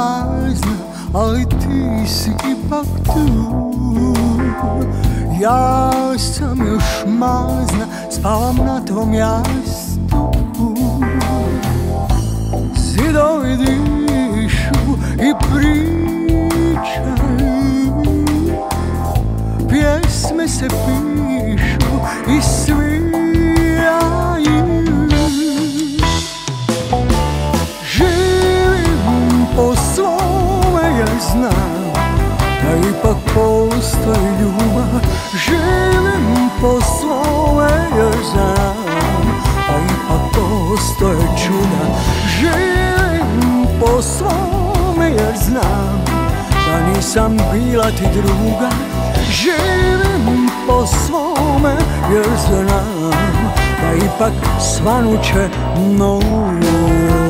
prazna, ali ti si ipak tu. Ja sam još mazna, spavam na tvom jastuku. Zidovi dišu i pričaju, pjesme se pišu i sviraju. Živim po svome jer znam da ipak postoji ljubav. Živim po svome jer znam da ipak postoje čuda. Živim po svome jer znam da nisam bila ti druga. Živim po svome jer znam da ipak svanuće noga.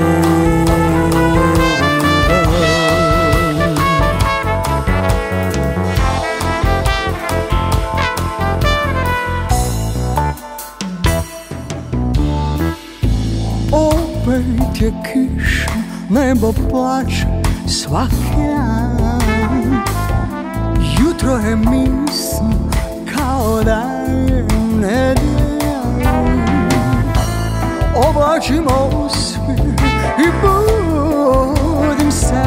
Opet je kiša, nebo plače svaki dan. Jutro je misno kao da je nedjelja. Oblačim osmijeh i budim se.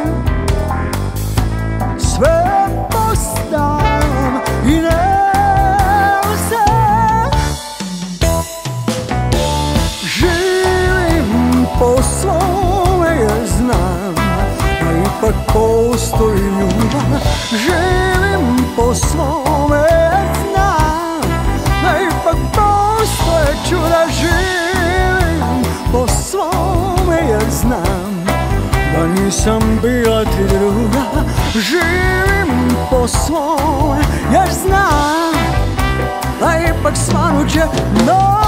Sve postavim i nema se. Živim po svome jer znam da ipak postoji ljubav. Živim po svome jer znam da ipak postoje čuda. Živim po svome jer znam da nisam bila ti druga. Živim po svome jer znam da ipak svanuće noć.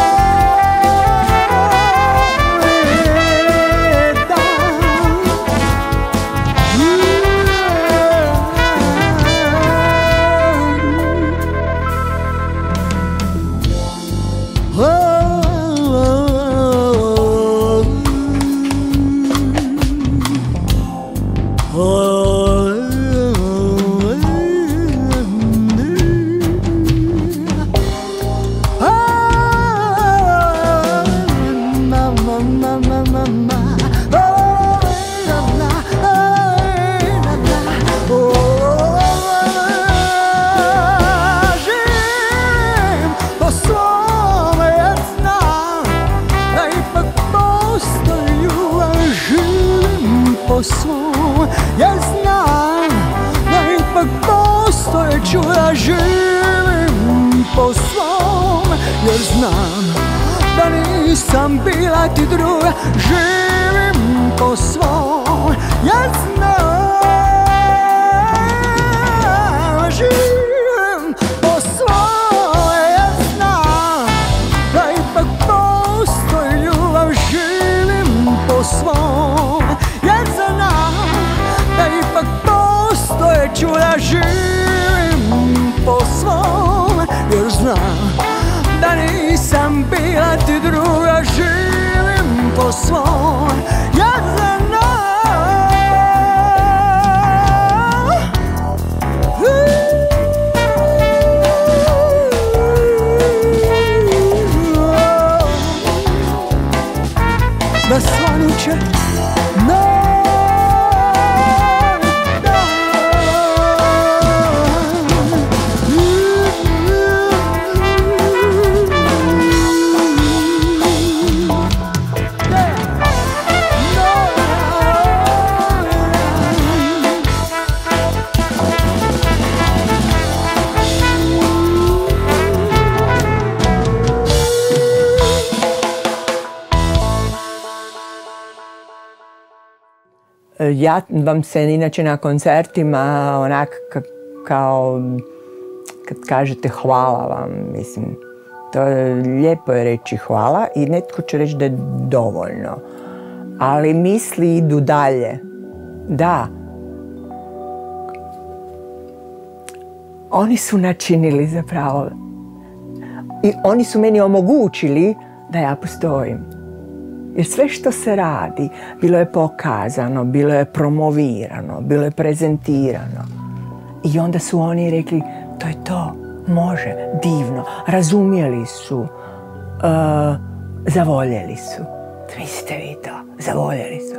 Ja znam da ipak postoje čuda. Živim po svom jer znam da nisam bila ti druga. Živim po svom jer znam. Živim po svom jer znam da ipak postoji ljubav. Živim po svom jer znam da ipak postoje čuda. Živim po svom jer znam da nisam bila ti druga. Živim po svom jer znam. Da svanuće ja vam se inače na koncertima onak kao kad kažete hvala vam, mislim, to je lijepo je reći hvala i netko će reći da je dovoljno, ali misli idu dalje. Da, oni su načinili zapravo i oni su meni omogućili da ja postojim. Jer sve što se radi, bilo je pokazano, bilo je promovirano, bilo je prezentirano. I onda su oni rekli, to je to, može, divno, razumjeli su, zavoljeli su. Mislite vi to, zavoljeli su.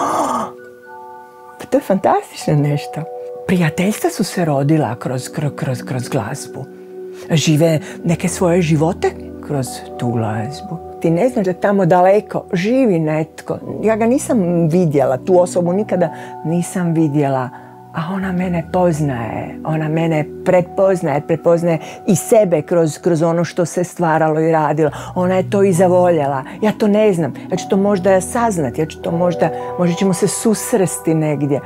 Pa to je fantastično nešto. Prijateljstva su se rodila kroz glazbu. Žive neke svoje živote kroz tu glazbu. Ti ne znaš da tamo daleko živi netko. Ja ga nisam vidjela, tu osobu nikada nisam vidjela. A ona mene poznaje, ona mene prepoznaje i sebe kroz ono što se stvaralo i radilo. Ona je to i zavoljela. Ja to ne znam, ja ću to možda saznati, ja ću to možda ćemo se susresti negdje.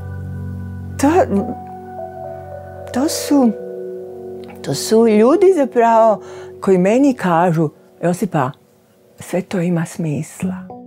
To su ljudi zapravo koji meni kažu, Josipa, sve to ima smisla.